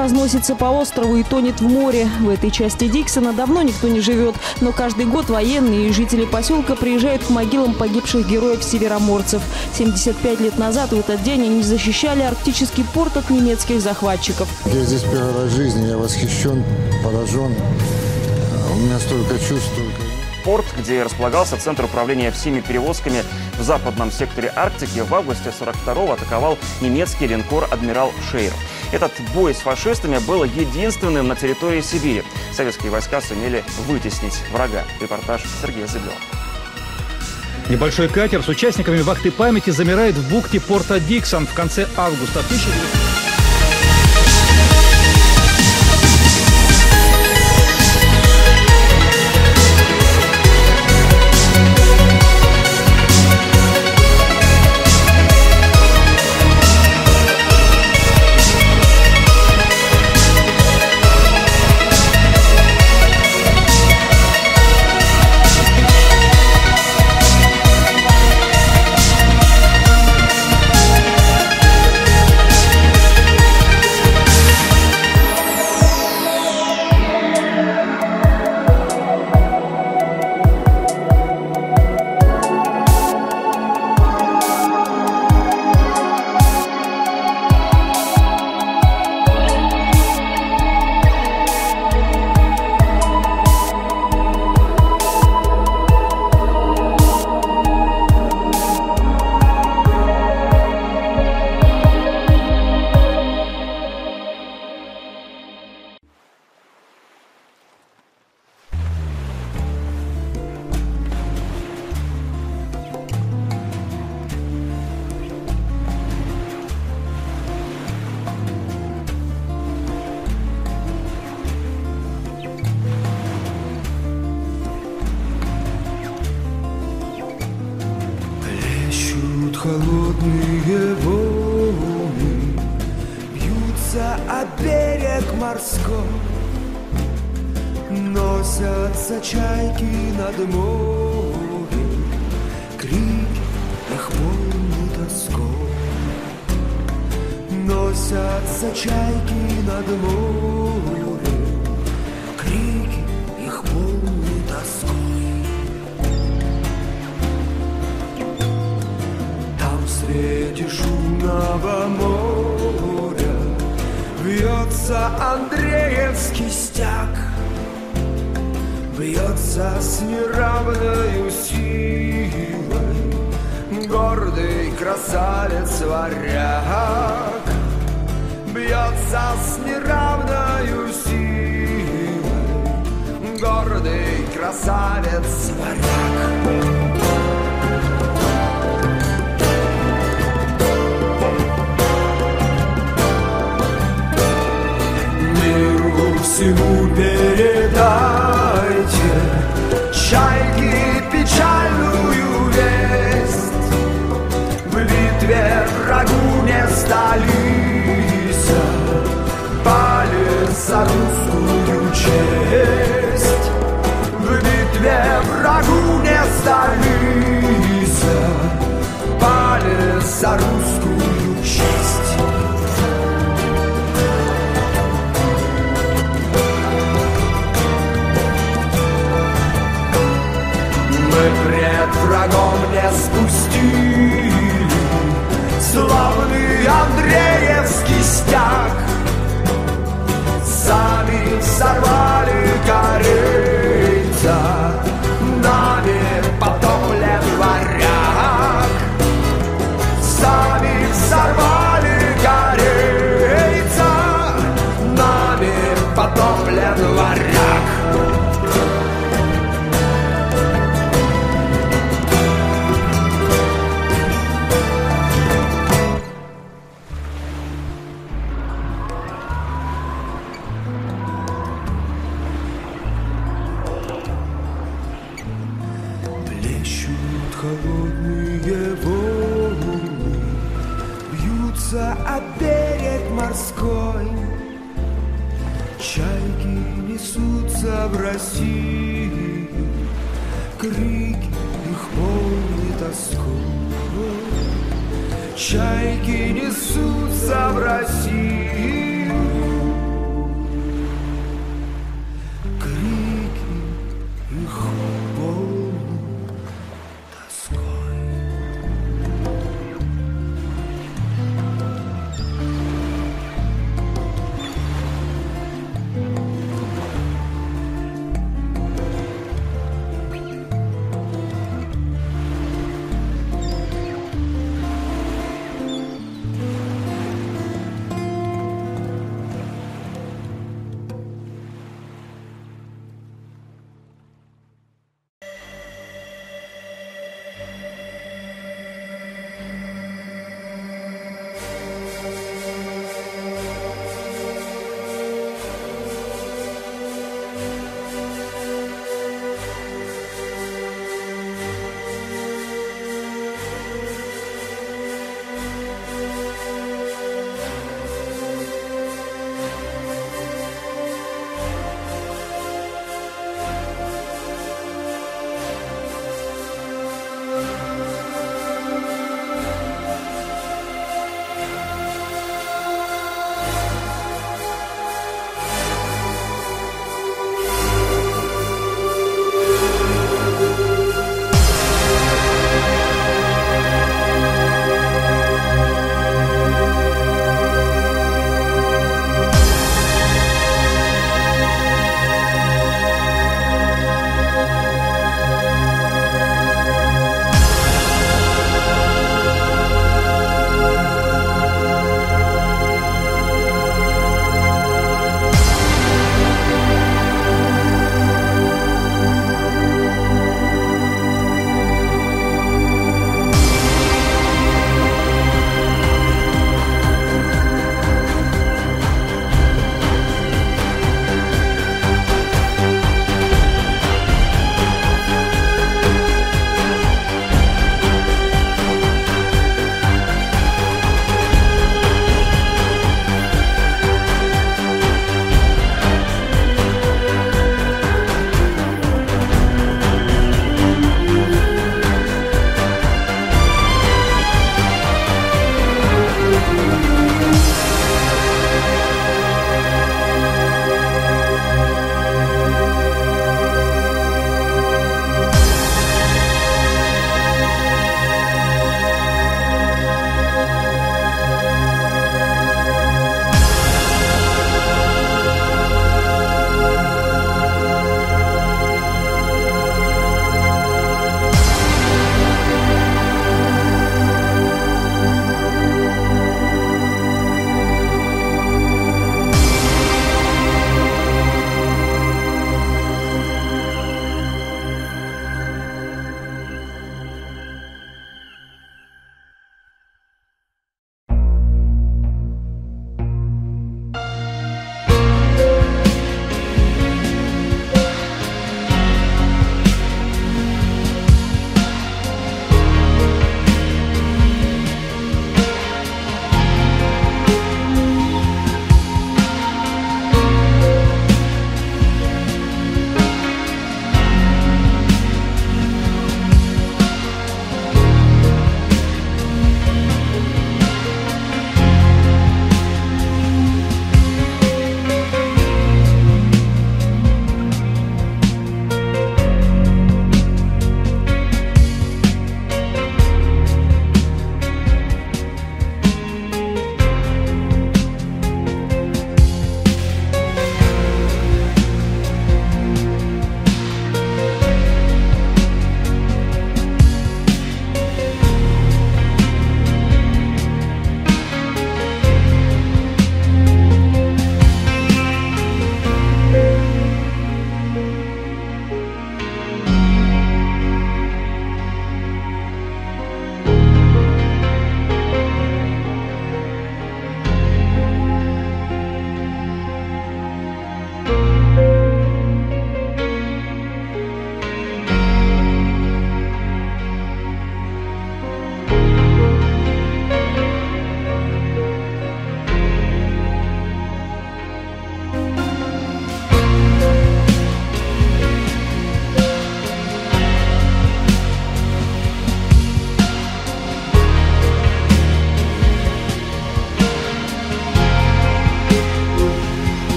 разносится по острову и тонет в море. В этой части Диксона давно никто не живет, но каждый год военные и жители поселка приезжают к могилам погибших героев-североморцев. 75 лет назад в этот день они защищали арктический порт от немецких захватчиков. Я здесь первый раз в жизни, я восхищен, поражен. У меня столько чувств, Порт, где располагался центр управления всеми перевозками в западном секторе Арктики, в августе 1942-го атаковал немецкий линкор «Адмирал Шейер». Этот бой с фашистами был единственным на территории Сибири. Советские войска сумели вытеснить врага. Репортаж Сергея Зыблева. Небольшой катер с участниками вахты памяти замирает в бухте порта Диксон в конце августа 1900. Холодные волны бьются о берег морской, носятся чайки над морем, крик их полный тоской. Носятся чайки над морем, крики их полный тоской. В свете шумного моря бьется Андреевский стяг, бьется с неравною силой гордый красавец-варяг, бьется с неравною силой гордый красавец-варяг. Всему передайте, чайки, печальную весть. В битве врагу не сдались, пали за русскую честь. В битве врагу не сдались, пали за русскую честь. Пред врагом не спустили славный Андреевский стяг, сами сорвали корейца, нами потоплен варяг. Сами сорвали корейца, нами потоплен варяг. Холодные волны бьются о берег морской, чайки несутся в Россию, крик их полный тоской. Чайки несутся в Россию,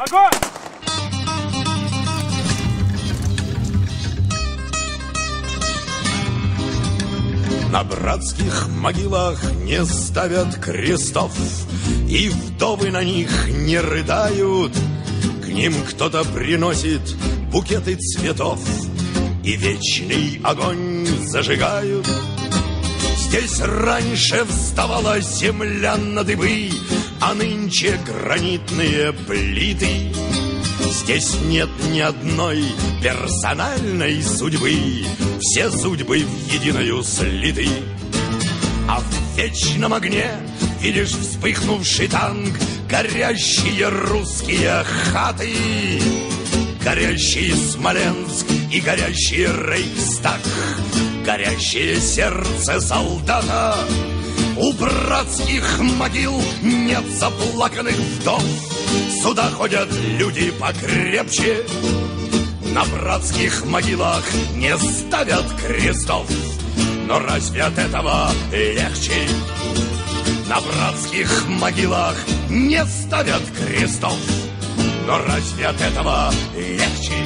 Огонь! На братских могилах не ставят крестов, и вдовы на них не рыдают. К ним кто-то приносит букеты цветов, и вечный огонь зажигают. Здесь раньше вставала земля на дыбы, а нынче гранитные плиты. Здесь нет ни одной персональной судьбы, все судьбы в единую слиты. А в вечном огне видишь вспыхнувший танк, горящие русские хаты, горящий Смоленск и горящий Рейхстаг, горящее сердце солдата. У братских могил нет заплаканных вдов, сюда ходят люди покрепче. На братских могилах не ставят крестов, но разве от этого легче? На братских могилах не ставят крестов, но разве от этого легче?